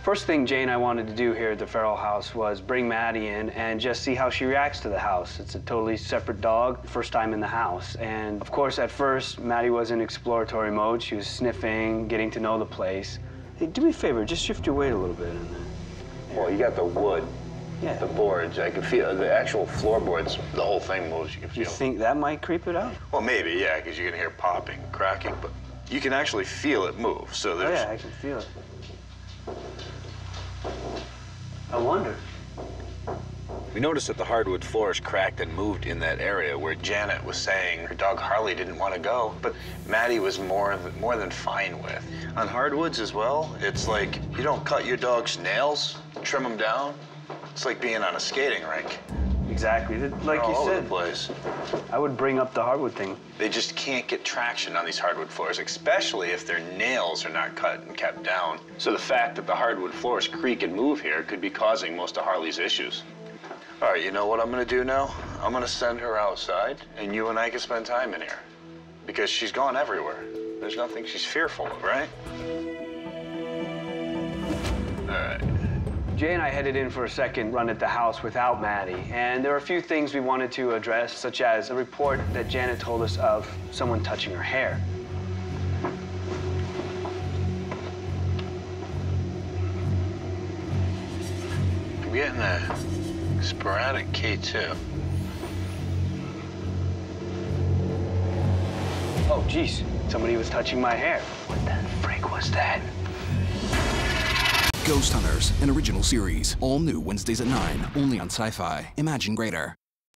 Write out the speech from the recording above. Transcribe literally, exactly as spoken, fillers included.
First thing Jay and I wanted to do here at the Feral House was bring Maddie in and just see how she reacts to the house. It's a totally separate dog, first time in the house. And of course, at first, Maddie was in exploratory mode. She was sniffing, getting to know the place. Hey, do me a favor, just shift your weight a little bit. In there. Well, you got the wood, yeah. the boards. I can feel the actual floorboards. The whole thing moves. You can feel. You think that might creep it out? Well, maybe, yeah, because you can hear popping, cracking, but you can actually feel it move. So there's. Oh, yeah, I can feel it. I wonder. We noticed that the hardwood floors cracked and moved in that area where Janet was saying her dog Harley didn't want to go, but Maddie was more than, more than fine with. On hardwoods as well, it's like you don't cut your dog's nails, trim them down. It's like being on a skating rink. Exactly. Like you all said, over the place. I would bring up the hardwood thing. They just can't get traction on these hardwood floors, especially if their nails are not cut and kept down. So the fact that the hardwood floors creak and move here could be causing most of Harley's issues. All right, you know what I'm gonna do now? I'm gonna send her outside, and you and I can spend time in here. Because she's gone everywhere. There's nothing she's fearful of, right? All right. Jay and I headed in for a second run at the house without Maddie, and there were a few things we wanted to address, such as a report that Janet told us of someone touching her hair. I'm getting a sporadic K two. Oh, geez, somebody was touching my hair. What the frick was that? Ghost Hunters, an original series. All new Wednesdays at nine, only on Syfy. Imagine greater.